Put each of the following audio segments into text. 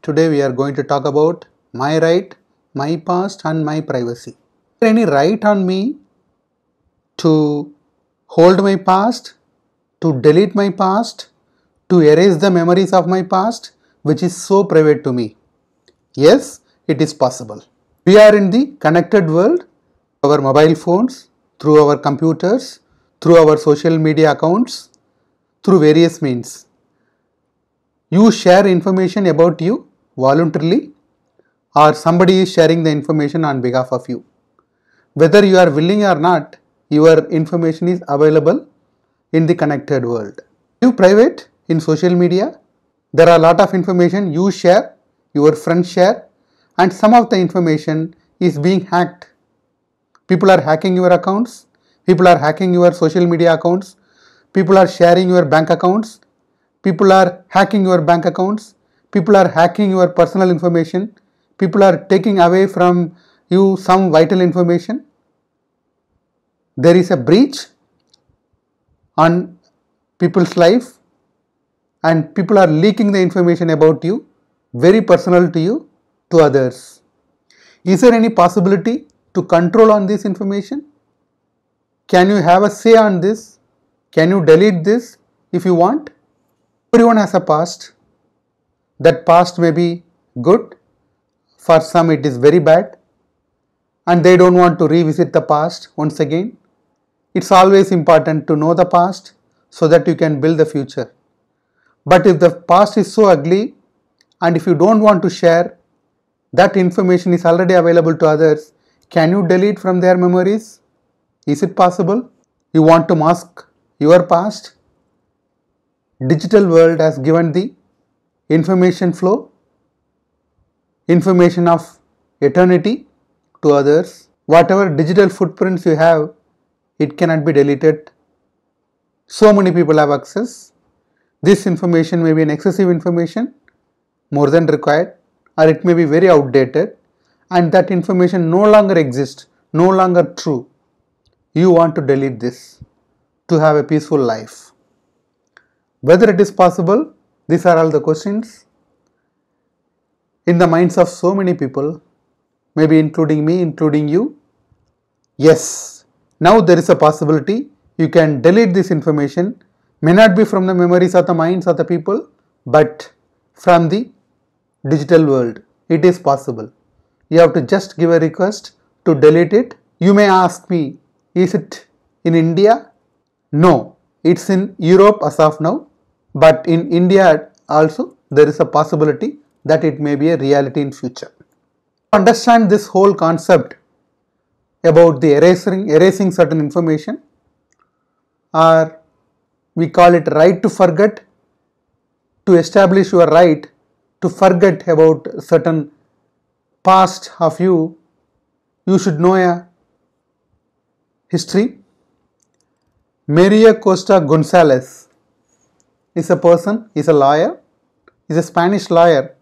Today we are going to talk about my right, my past and my privacy. Is there any right on me to hold my past, to delete my past, to erase the memories of my past which is so private to me? Yes, it is possible. We are in the connected world, our mobile phones, through our computers, through our social media accounts, through various means. You share information about you voluntarily, or somebody is sharing the information on behalf of you. Whether you are willing or not, your information is available in the connected world. You private in social media, there are a lot of information you share, your friends share, and some of the information is being hacked. People are hacking your accounts, people are hacking your social media accounts, people are sharing your bank accounts, people are hacking your bank accounts, people are hacking your personal information, people are taking away from you some vital information. There is a breach on people's life and people are leaking the information about you, very personal to you, to others. Is there any possibility to control on this information? Can you have a say on this? Can you delete this if you want? Everyone has a past. That past may be good, for some it is very bad, and they don't want to revisit the past once again. It's always important to know the past so that you can build the future. But if the past is so ugly and if you don't want to share, that information is already available to others, can you delete from their memories? Is it possible? You want to mask your past? Digital world has given the information flow, information of eternity to others. Whatever digital footprints you have, it cannot be deleted. So many people have access. This information may be an excessive information, more than required, or it may be very outdated, and that information no longer exists, no longer true. You want to delete this to have a peaceful life. Whether it is possible, these are all the questions in the minds of so many people, maybe including me, including you. Yes, now there is a possibility you can delete this information, may not be from the memories or the minds of the people, but from the digital world. It is possible. You have to just give a request to delete it. You may ask me, is it in India? No, it's in Europe as of now, but in India also there is a possibility that it may be a reality in future. To understand this whole concept about the erasing certain information, or we call it right to forget, to establish your right to forget about certain past of you, you should know a history. Maria Costa Gonzalez is a person, is a lawyer, is a Spanish lawyer.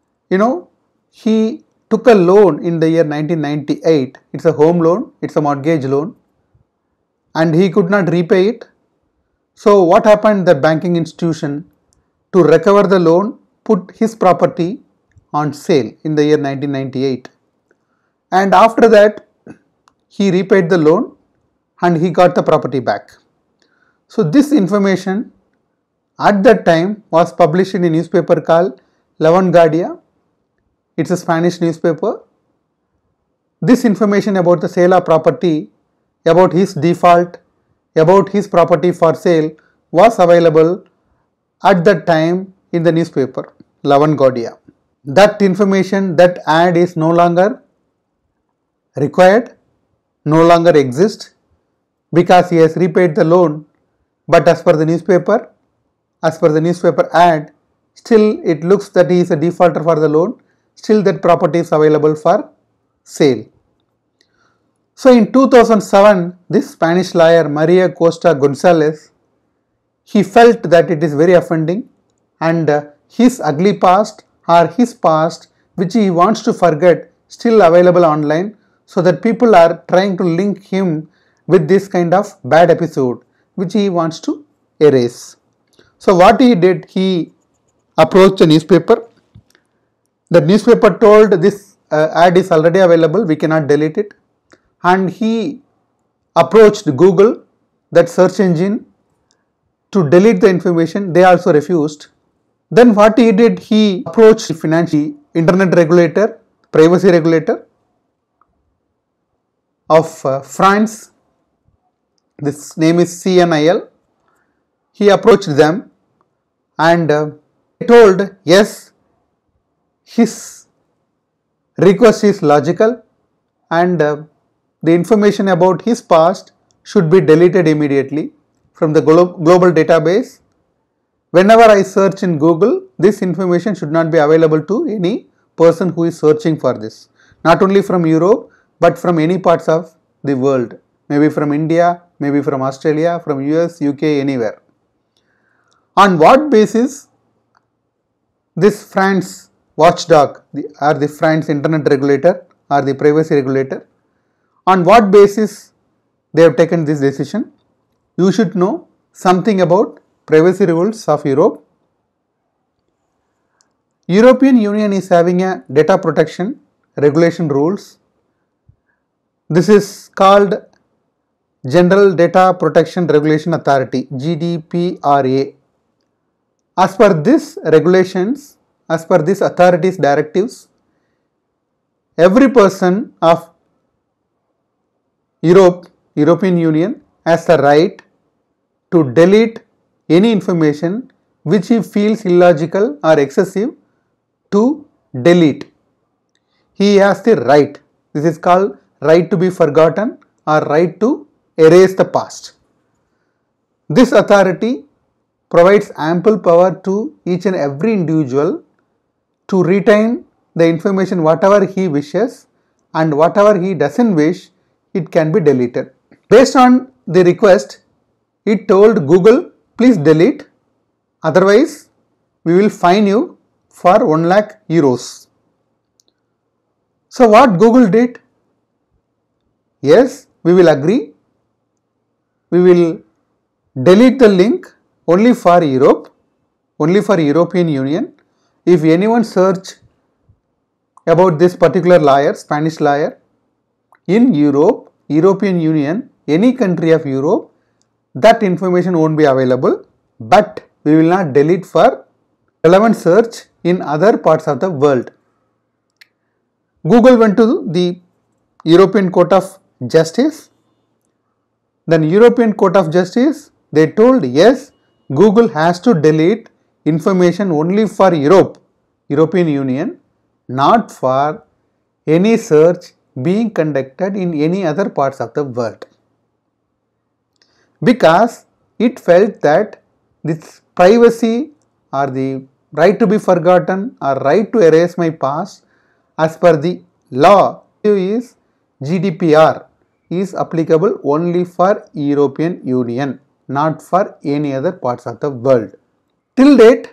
He took a loan in the year 1998. It's a home loan, it's a mortgage loan, and he could not repay it. So what happened? The banking institution, to recover the loan, put his property on sale in the year 1998. And after that, he repaid the loan and he got the property back. So this information at that time was published in a newspaper called La Vanguardia. It's a Spanish newspaper. This information about the sale of property, about his default, about his property for sale was available at that time in the newspaper La Vanguardia. That information, that ad is no longer required, no longer exists, because he has repaid the loan. But as per the newspaper ad, still it looks that he is a defaulter for the loan, still that property is available for sale. So in 2007, this Spanish lawyer Maria Costa Gonzalez, he felt that it is very offending and his ugly past or his past which he wants to forget still available online, so that people are trying to link him with this kind of bad episode which he wants to erase. So what he did, he approached a newspaper The newspaper told this ad is already available, we cannot delete it, and he approached Google, that search engine, to delete the information. They also refused. Then what he did, he approached the financial internet regulator, privacy regulator of France. This name is CNIL. He approached them and told yes, his request is logical and the information about his past should be deleted immediately from the global database. Whenever I search in Google, this information should not be available to any person who is searching for this. Not only from Europe, but from any parts of the world. Maybe from India, maybe from Australia, from US, UK, anywhere. On what basis this France watchdog or the France internet regulator or the privacy regulator, on what basis they have taken this decision? You should know something about privacy rules of Europe. European Union is having a data protection regulation rules. This is called General Data Protection Regulation Authority, GDPR. As per this regulations, as per this authority's directives, every person of European Union has the right to delete any information which he feels illogical or excessive to delete. He has the right. This is called right to be forgotten or right to erase the past. This authority provides ample power to each and every individual to retain the information whatever he wishes, and whatever he doesn't wish, it can be deleted. Based on the request, it told Google, please delete, otherwise we will fine you for 1 lakh euros. So what Google did? Yes, we will agree. We will delete the link only for Europe, only for European Union. If anyone search about this particular lawyer, Spanish lawyer, in Europe, European Union, any country of Europe, that information won't be available, but we will not delete for relevant search in other parts of the world. Google went to the European Court of Justice. Then European Court of Justice, they told yes, Google has to delete information only for Europe, European Union, not for any search being conducted in any other parts of the world. Because it felt that this privacy or the right to be forgotten or right to erase my past as per the law is GDPR is applicable only for European Union, not for any other parts of the world. Till date,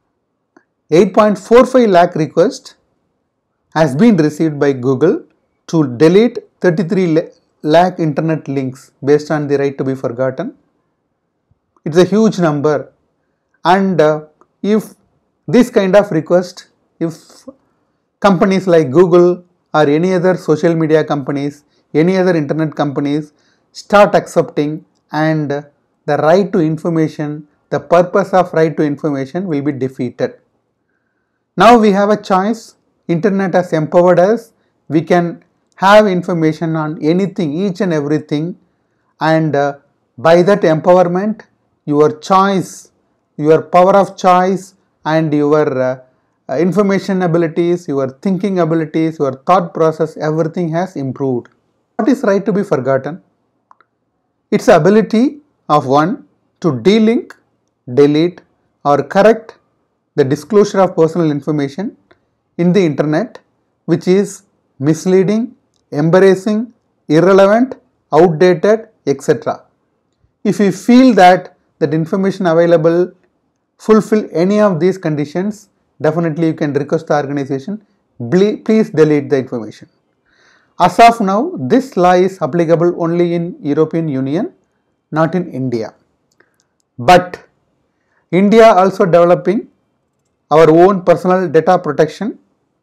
8.45 lakh request has been received by Google to delete 33 lakh internet links based on the right to be forgotten. It's a huge number, and if this kind of request, if companies like Google or any other social media companies, any other internet companies start accepting, and the right to information, the purpose of right to information will be defeated. Now we have a choice. Internet has empowered us. We can have information on anything, each and everything, and by that empowerment, your choice, your power of choice and your information abilities, your thinking abilities, your thought process, everything has improved. What is right to be forgotten? It's the ability of one to delink, delete or correct the disclosure of personal information in the internet which is misleading, embarrassing, irrelevant, outdated, etc. If you feel that information available fulfill any of these conditions, definitely you can request the organization, please delete the information. As of now, this law is applicable only in European Union, not in India. But India also developing our own personal data protection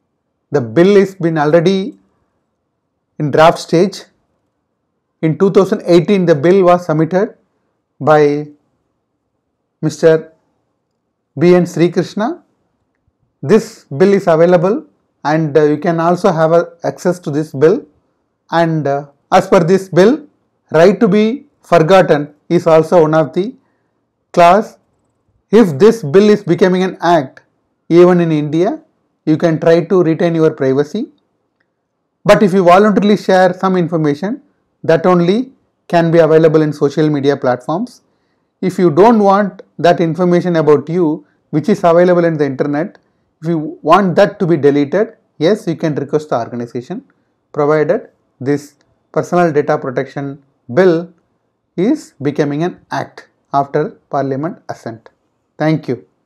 The bill is been already in draft stage. In 2018, the bill was submitted by Mr. B.N. Sri Krishna. This bill is available and you can also have access to this bill. And as per this bill, right to be forgotten is also one of the clause. If this bill is becoming an act, even in India, you can try to retain your privacy. But if you voluntarily share some information, that only can be available in social media platforms. If you don't want that information about you, which is available in the internet, if you want that to be deleted, yes, you can request the organization, provided this personal data protection bill is becoming an act after Parliament assent. Thank you.